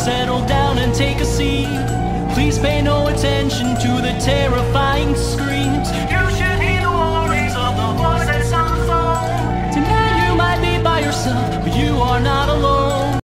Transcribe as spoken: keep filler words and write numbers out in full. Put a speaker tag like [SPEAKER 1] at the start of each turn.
[SPEAKER 1] settle down and take a seat. Please pay no attention